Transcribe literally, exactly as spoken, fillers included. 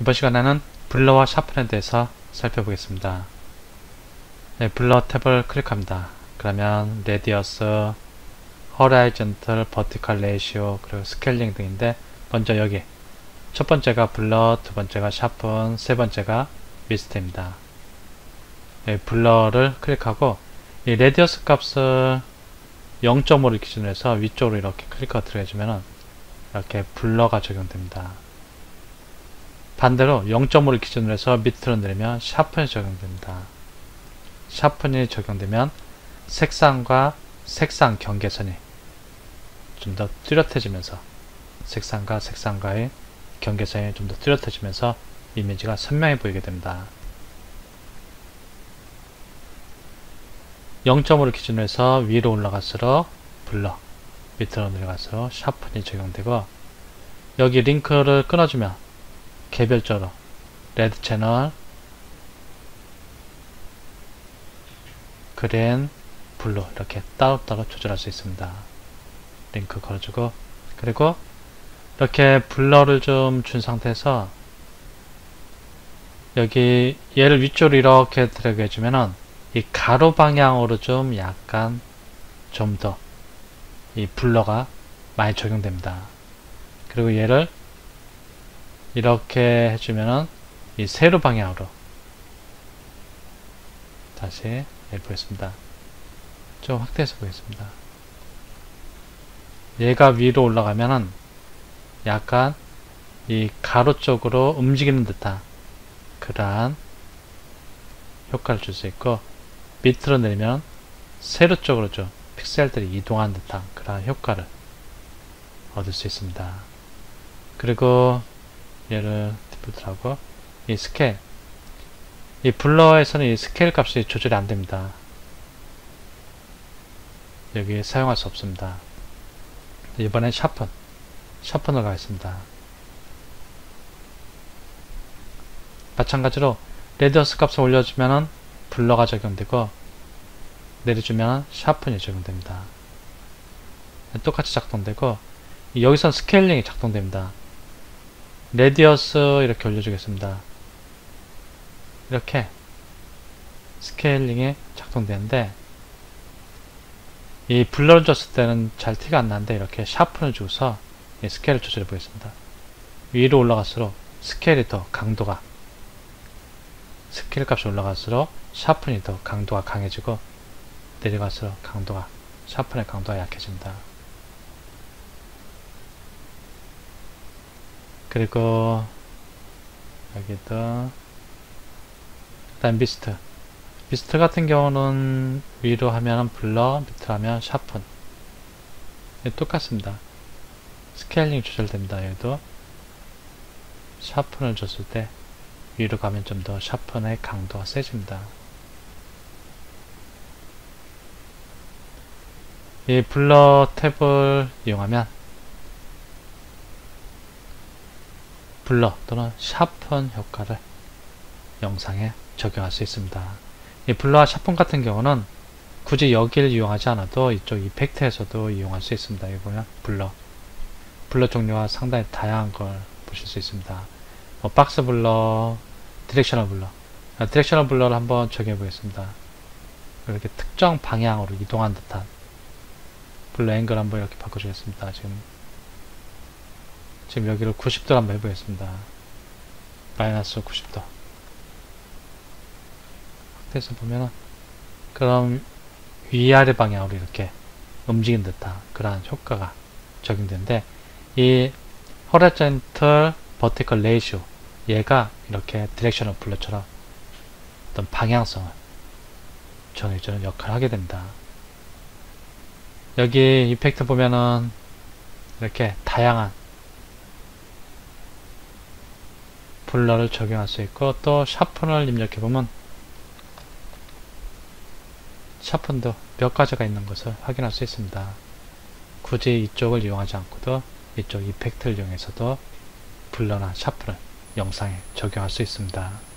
이번 시간에는 블러와 샤픈에 대해서 살펴보겠습니다. 네, 블러 탭을 클릭합니다. 그러면 레디어스, 호라이즌털, 버티컬 레이시오, 그리고 스케일링 등인데 먼저 여기 첫 번째가 블러, 두 번째가 샤픈, 세 번째가 미스트입니다. 네, 블러를 클릭하고 이 레디어스 값을 영 점 오를 기준으로 해서 위쪽으로 이렇게 클릭하고 들어가주면 이렇게 블러가 적용됩니다. 반대로 영 점 오를 기준으로 해서 밑으로 내리면 샤픈이 적용됩니다. 샤픈이 적용되면 색상과 색상 경계선이 좀 더 뚜렷해지면서 색상과 색상과의 경계선이 좀 더 뚜렷해지면서 이미지가 선명해 보이게 됩니다. 영 점 오를 기준으로 해서 위로 올라갈수록 블러, 밑으로 내려갈수록 샤픈이 적용되고, 여기 링크를 끊어주면 개별적으로 레드 채널, 그린, 블루 이렇게 따로따로 조절할 수 있습니다. 링크 걸어주고, 그리고 이렇게 블러를 좀 준 상태에서 여기 얘를 위쪽으로 이렇게 들어가 주면은 이 가로 방향으로 좀 약간 좀 더 이 블러가 많이 적용됩니다. 그리고 얘를 이렇게 해주면은 이 세로 방향으로 다시 해보겠습니다. 좀 확대해서 보겠습니다. 얘가 위로 올라가면은 약간 이 가로 쪽으로 움직이는 듯한 그러한 효과를 줄 수 있고, 밑으로 내리면 세로 쪽으로 좀 픽셀들이 이동하는 듯한 그러한 효과를 얻을 수 있습니다. 그리고 얘를 디폴트하고 이 스케일, 이 블러에서는 이 스케일 값이 조절이 안됩니다. 여기 사용할 수 없습니다. 이번엔 샤픈, 샤픈을 가겠습니다. 마찬가지로 레디어스 값을 올려주면은 블러가 적용되고, 내려주면 샤픈이 적용됩니다. 똑같이 작동되고, 여기선 스케일링이 작동됩니다. 레디어스 이렇게 올려주겠습니다. 이렇게 스케일링이 작동되는데, 이 블러를 줬을 때는 잘 티가 안 나는데 이렇게 샤픈을 주고서 이 스케일을 조절해 보겠습니다. 위로 올라갈수록 스케일이 더 강도가, 스케일 값이 올라갈수록 샤픈이 더 강도가 강해지고, 내려갈수록 강도가, 샤픈의 강도가 약해집니다. 그리고 여기도 일단 미스트, 미스트 같은 경우는 위로 하면 블러, 밑으로 하면 샤픈, 똑같습니다. 스케일링 조절됩니다. 여기도 샤픈을 줬을 때 위로 가면 좀 더 샤픈의 강도가 세집니다. 이 블러 탭을 이용하면 블러 또는 샤픈 효과를 영상에 적용할 수 있습니다. 이 블러와 샤픈 같은 경우는 굳이 여기를 이용하지 않아도 이쪽 이펙트에서도 이용할 수 있습니다. 여기 보면 블러, 블러 종류가 상당히 다양한 걸 보실 수 있습니다. 뭐 박스 블러, 디렉셔널 블러, 디렉셔널 블러를 한번 적용해 보겠습니다. 이렇게 특정 방향으로 이동한 듯한 블러 앵글 한번 이렇게 바꿔주겠습니다. 지금 지금 여기를 구십 도로 한번 해보겠습니다. 마이너스 구십 도 확대해서 보면은 그럼 위아래 방향으로 이렇게 움직인 듯한 그러한 효과가 적용되는데, 이 호라이즌털, 버티컬 레이시오, 얘가 이렇게 디렉셔널 블러처럼 어떤 방향성을 정해주는 역할을 하게 됩니다. 여기 이펙트 보면은 이렇게 다양한 블러를 적용할 수 있고, 또 샤픈을 입력해보면 샤픈도 몇 가지가 있는 것을 확인할 수 있습니다. 굳이 이쪽을 이용하지 않고도 이쪽 이펙트를 이용해서도 블러나 샤픈을 영상에 적용할 수 있습니다.